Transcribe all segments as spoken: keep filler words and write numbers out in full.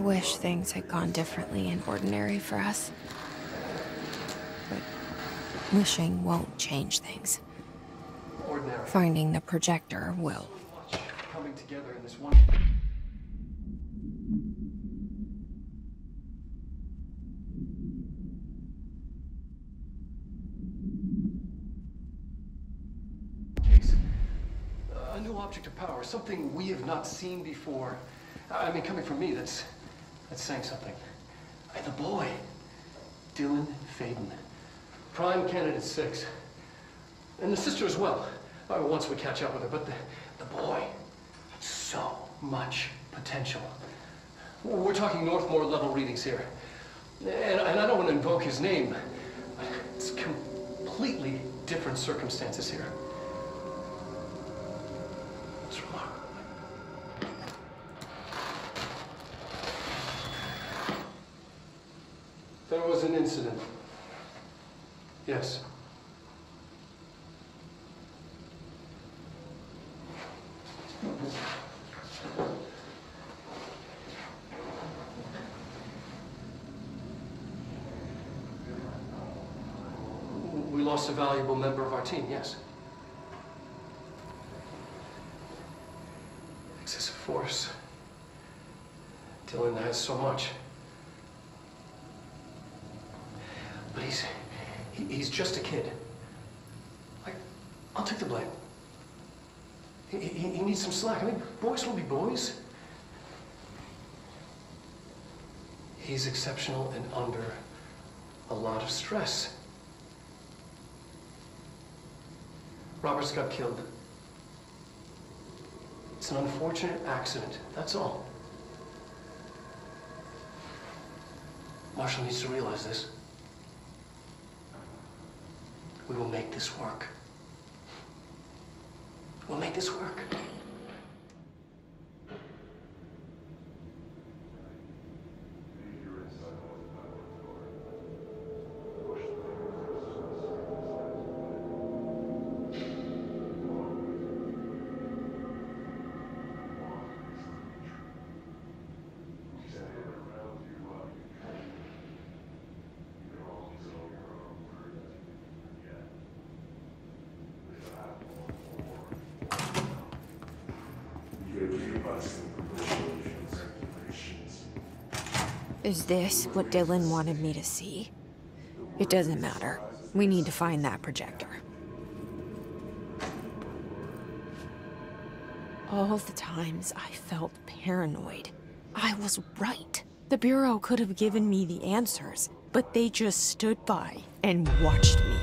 wish things had gone differently in Ordinary for us. But wishing won't change things. Ordinary. Finding the projector will. Coming together in this one case. A new object of power, something we have not seen before. I mean, coming from me, that's that's saying something. And the boy, Dylan Faden, prime candidate six, and the sister as well. Uh, once we catch up with her, but the, the boy, so much potential. We're talking Northmore level readings here. And, and I don't want to invoke his name. It's completely different circumstances here. What's wrong? There was an incident. Yes. We lost a valuable member of our team, yes. Excessive force. Dylan has so much. But he's, he, he's just a kid. I, I'll take the blame. He, he, he needs some slack. I mean, boys will be boys. He's exceptional and under a lot of stress. Roberts got killed. It's an unfortunate accident, that's all. Marshall needs to realize this. We will make this work. We'll make this work. Is this what Dylan wanted me to see? It doesn't matter. We need to find that projector. All the times I felt paranoid, I was right. The Bureau could have given me the answers, but they just stood by and watched me.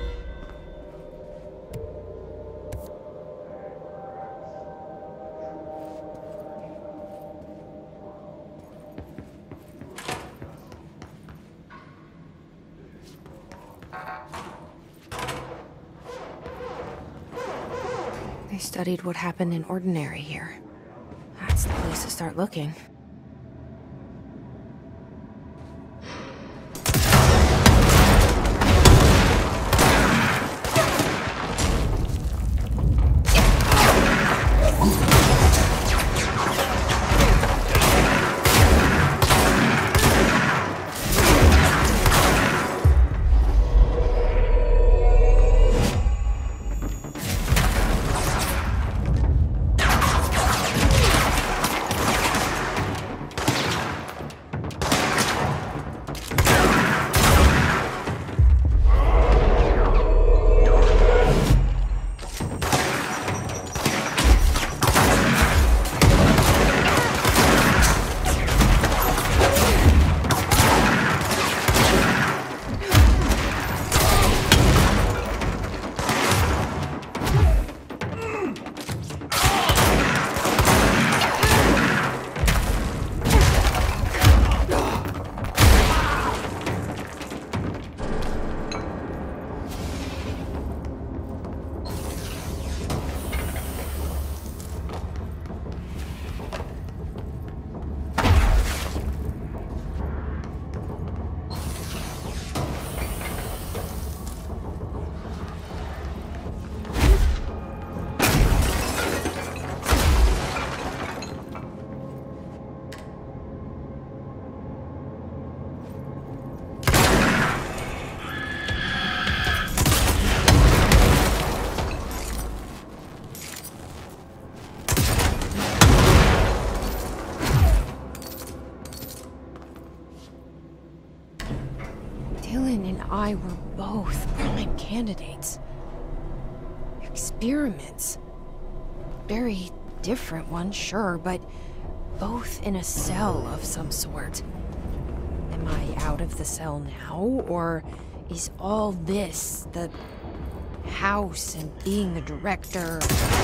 They studied what happened in Ordinary here. That's the place to start looking. and I were both prime candidates. Experiments. Very different ones, sure, but both in a cell of some sort. Am I out of the cell now, or is all this, the house and being the director,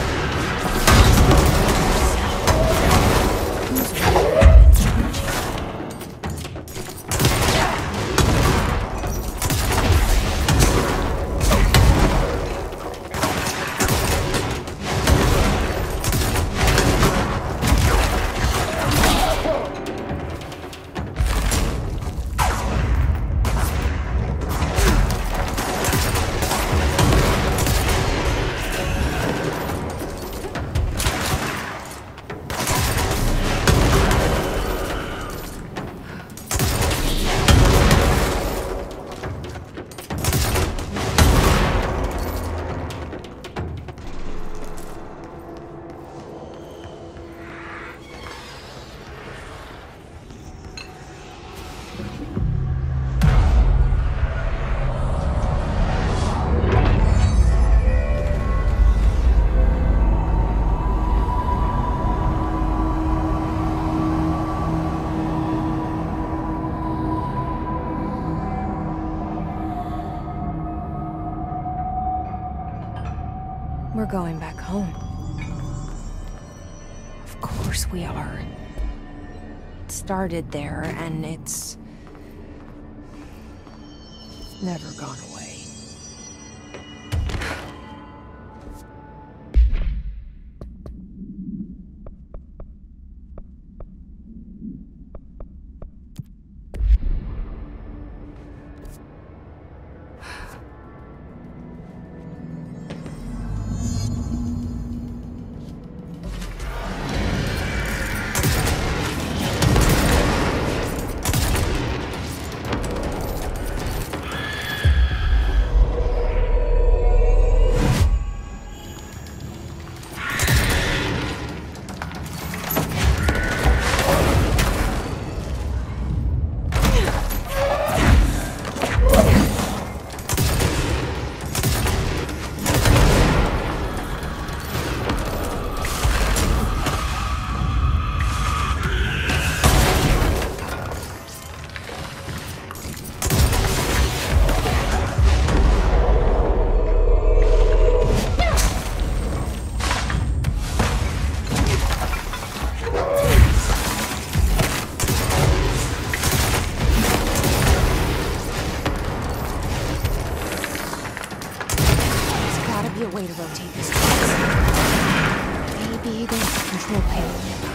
who's really in charge? We're going back home. Of course we are. It started there, and it's never gone away. A way to rotate this place. Maybe there's a control panel nearby.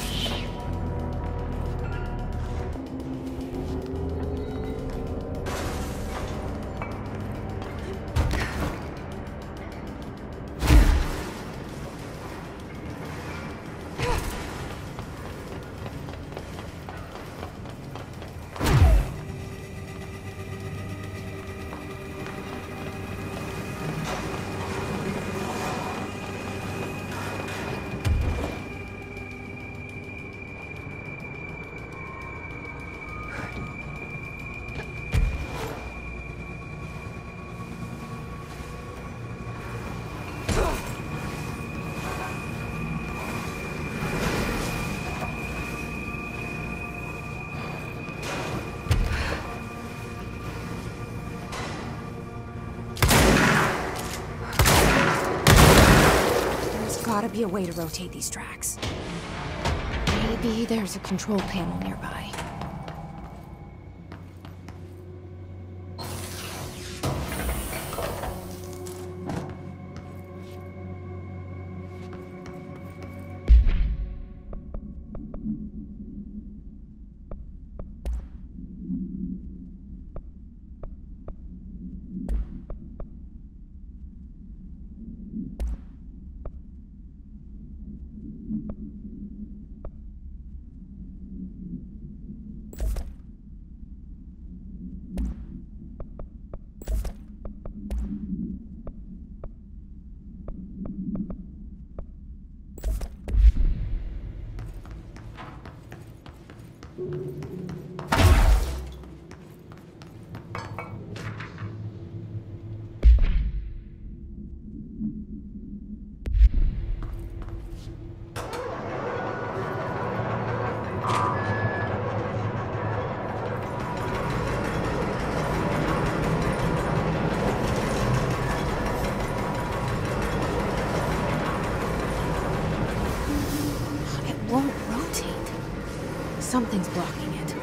Gotta be a way to rotate these tracks. Maybe there's a control panel nearby. Something's blocking it.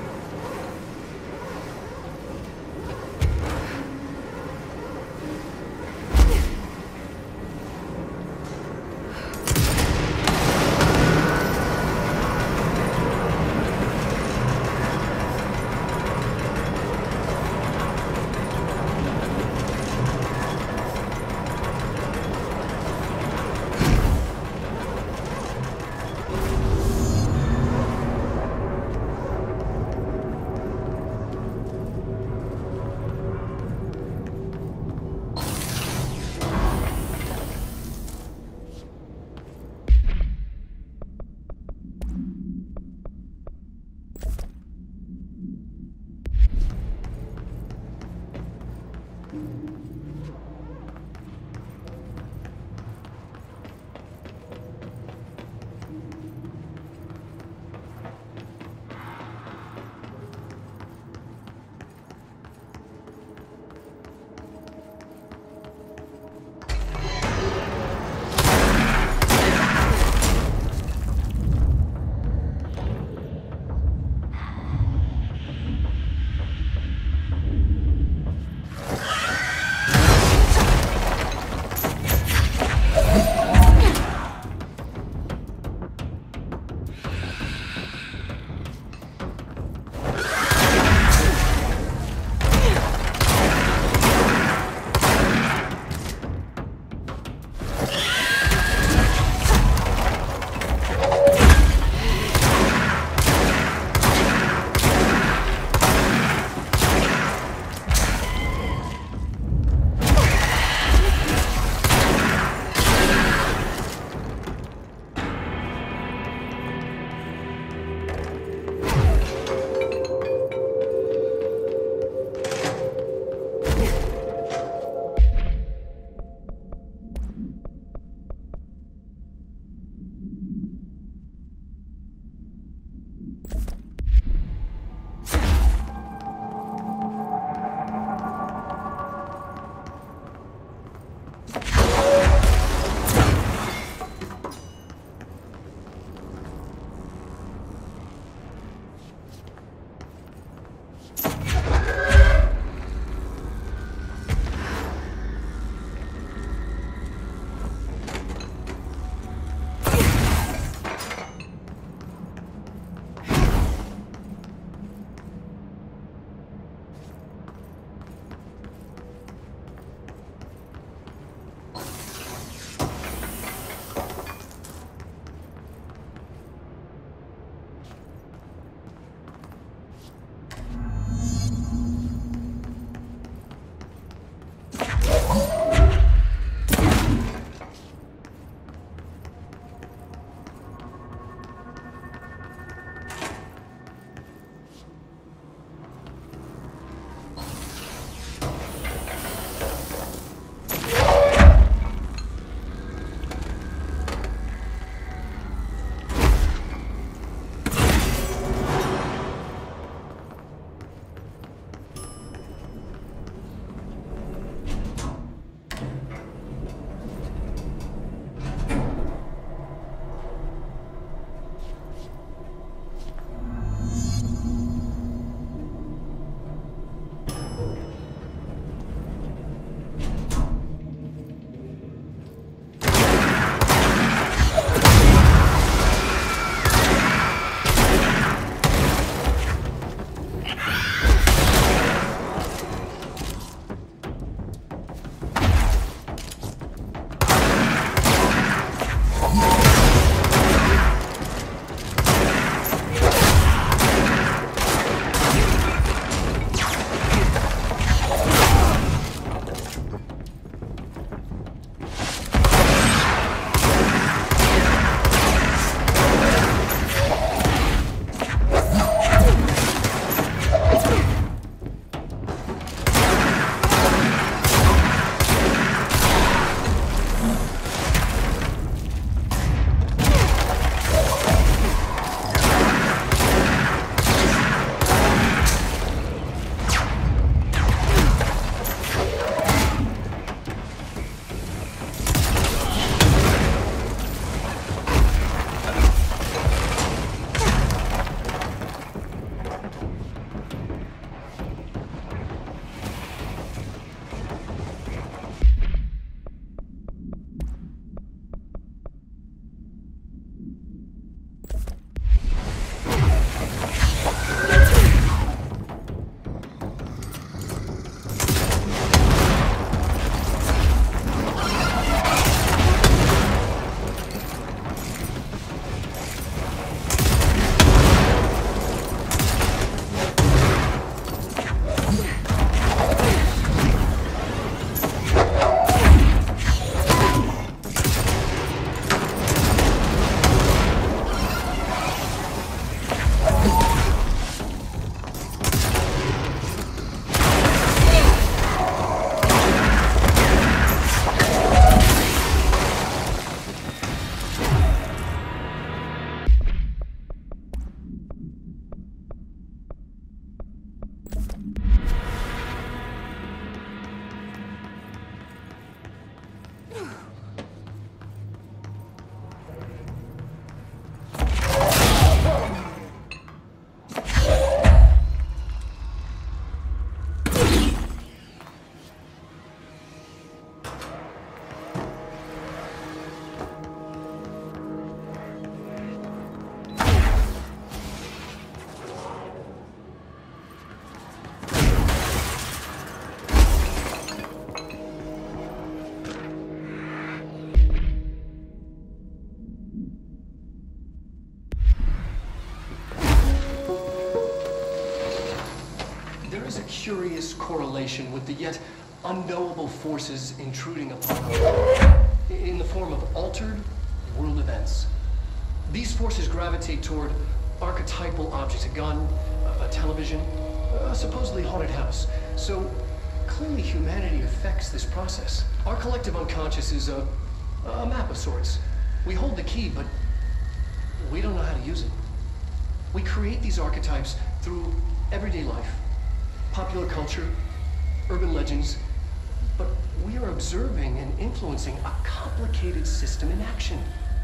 curious correlation with the yet unknowable forces intruding upon us in the form of altered world events. These forces gravitate toward archetypal objects, a gun, a, a television, a supposedly haunted house. So clearly humanity affects this process. Our collective unconscious is a, a map of sorts. We hold the key, but we don't know how to use it. We create these archetypes through everyday life, popular culture, urban legends, but we are observing and influencing a complicated system in action.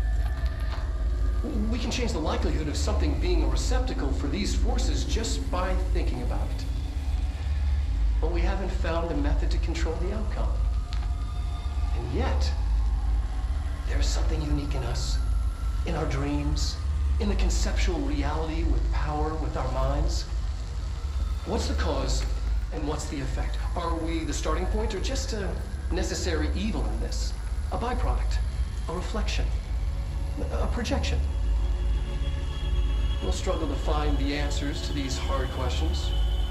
We can change the likelihood of something being a receptacle for these forces just by thinking about it. But we haven't found a method to control the outcome. And yet, there's something unique in us, in our dreams, in the conceptual reality with power with our minds. What's the cause and what's the effect? Are we the starting point or just a necessary evil in this? A byproduct, a reflection, a projection? We'll struggle to find the answers to these hard questions.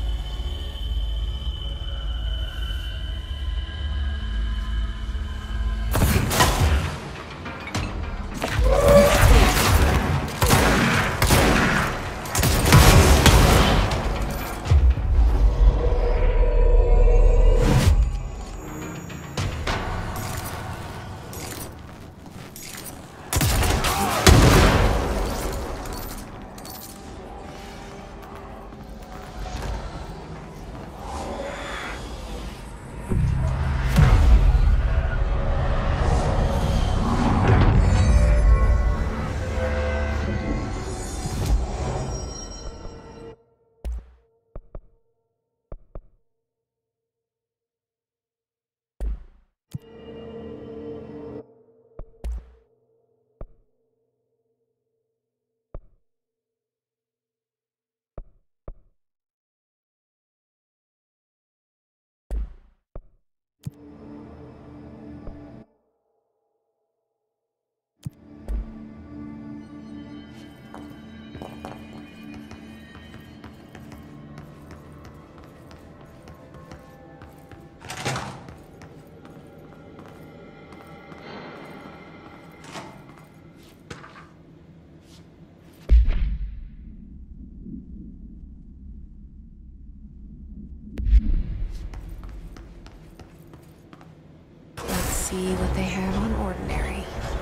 See what they have on Ordinary.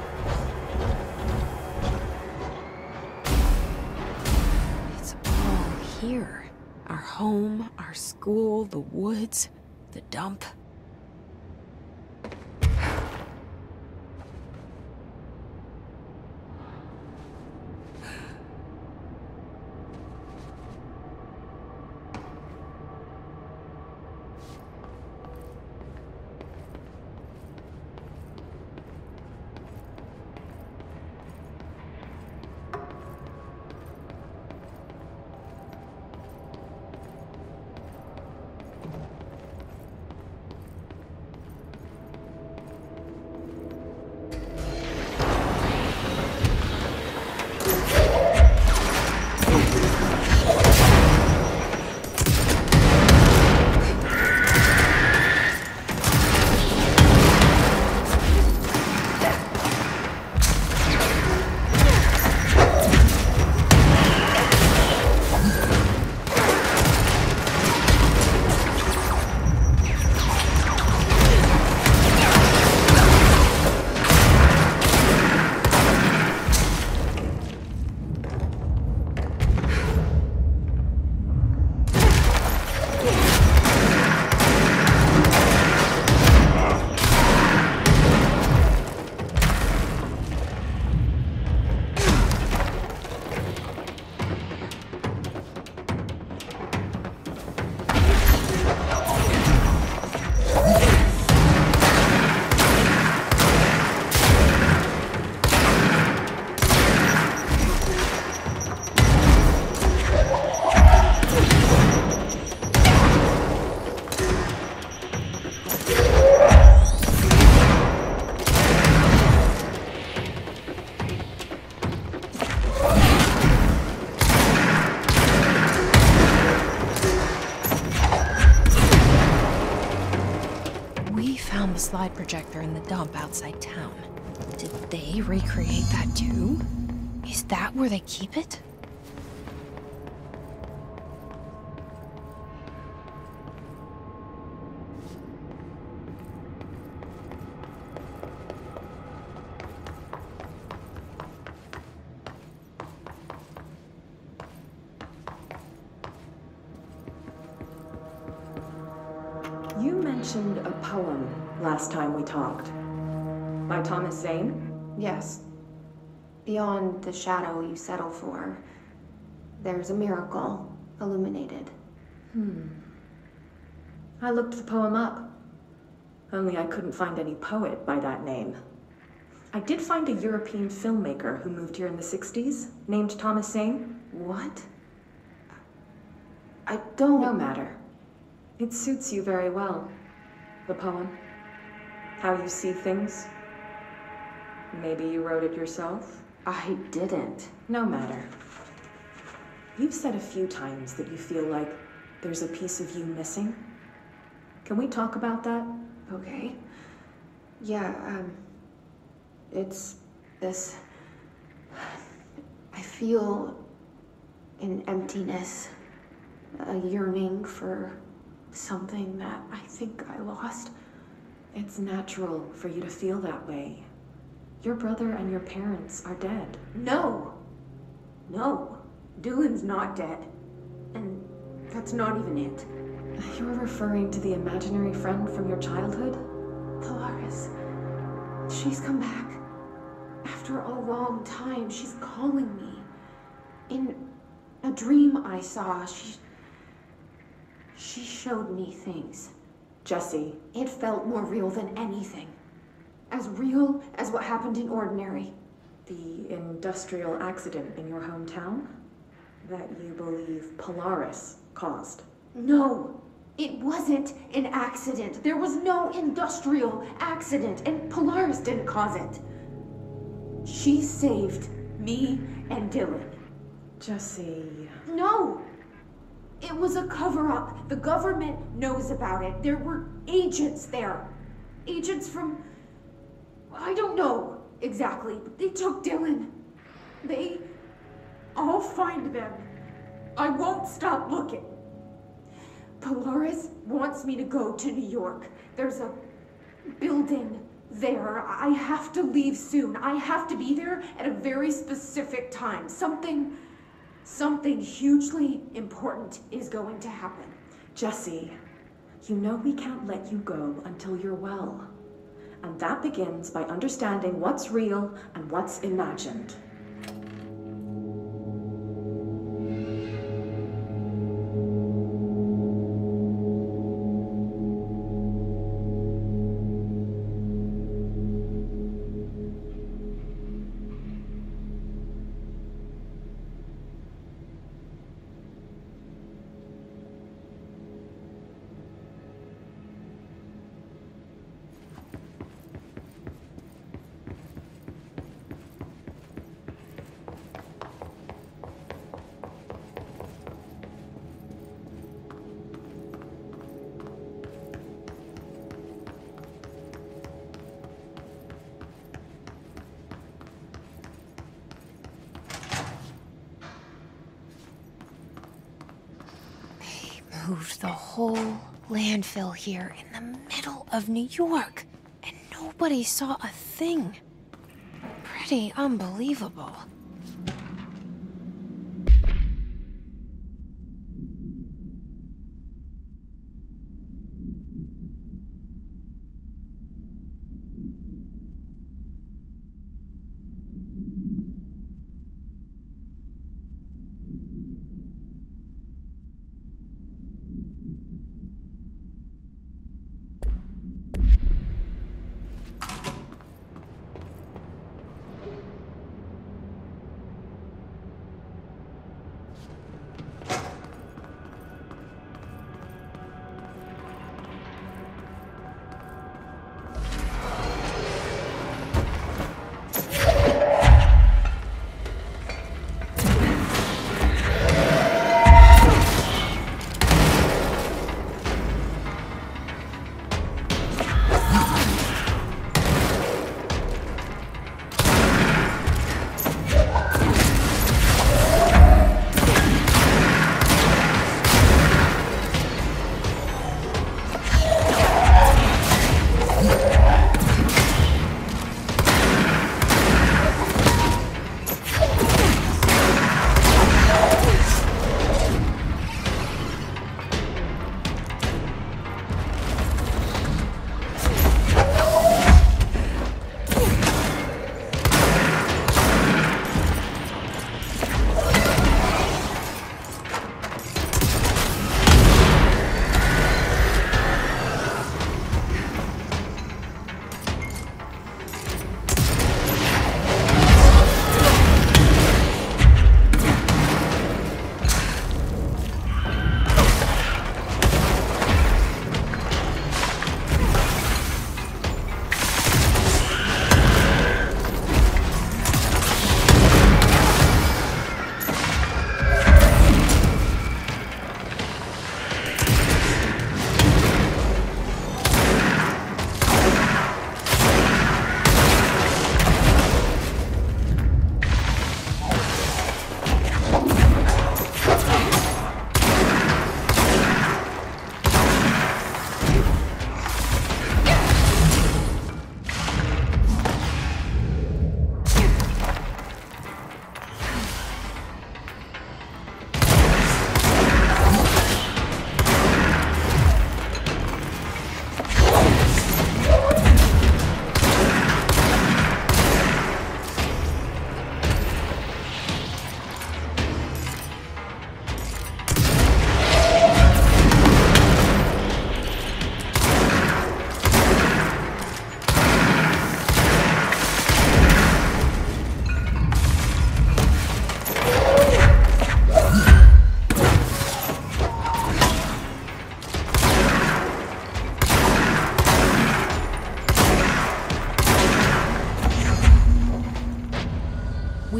It's all here. Our home, our school, the woods, the dump. We found the slide projector in the dump outside town. Did they recreate that too? Is that where they keep it? You mentioned a poem last time we talked. By Thomas Zane? Yes. Beyond the shadow you settle for, there's a miracle illuminated. Hmm. I looked the poem up. Only I couldn't find any poet by that name. I did find a European filmmaker who moved here in the sixties, named Thomas Zane. What? I don't... No matter. It suits you very well. The poem. How you see things. Maybe you wrote it yourself? I didn't. No matter. You've said a few times that you feel like there's a piece of you missing. Can we talk about that? Okay. Yeah, um... it's this... I feel an emptiness, a yearning for something that I think I lost. It's natural for you to feel that way. Your brother and your parents are dead. No! No. Dylan's not dead. And that's not even it. You're referring to the imaginary friend from your childhood? Polaris. She's come back. After a long time, she's calling me. In a dream I saw, she... She showed me things. Jesse. It felt more real than anything. As real as what happened in Ordinary. The industrial accident in your hometown? That you believe Polaris caused? No! It wasn't an accident. There was no industrial accident, and Polaris didn't cause it. She saved me and Dylan. Jesse... No! It was a cover-up. The government knows about it. There were agents there. Agents from... I don't know exactly, but they took Dylan. They... I'll find them. I won't stop looking. Polaris wants me to go to New York. There's a building there. I have to leave soon. I have to be there at a very specific time. Something... Something hugely important is going to happen. Jesse, you know we can't let you go until you're well. And that begins by understanding what's real and what's imagined. Moved the whole landfill here in the middle of New York, and nobody saw a thing. Pretty unbelievable.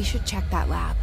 should check that lab.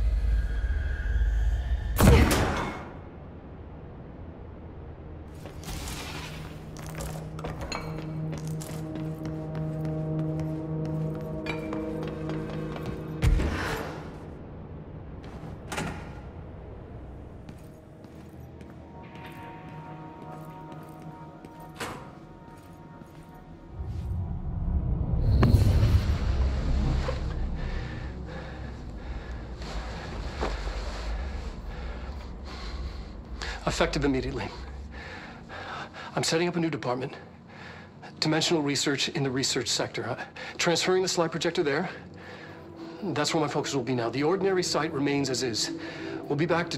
Effective immediately. I'm setting up a new department. Dimensional research in the research sector. Uh, transferring the slide projector there. That's where my focus will be now. The ordinary site remains as is. We'll be back to...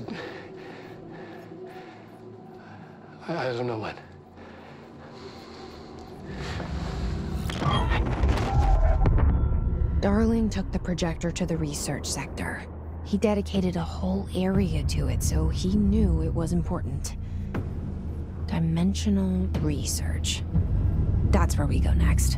I, I don't know when. Darling took the projector to the research sector. He dedicated a whole area to it, so he knew it was important. Dimensional research. That's where we go next.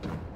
Thank you.